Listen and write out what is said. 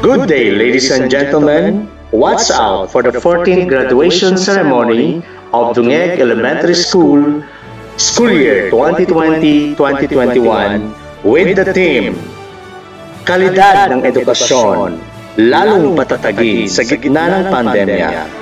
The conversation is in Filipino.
Good day, ladies and gentlemen. Watch out for the 14th graduation ceremony of Dungeg Elementary School, school year 2020-2021, with the theme, Kalidad ng Edukasyon, lalong patatagin sa gitna ng pandemya.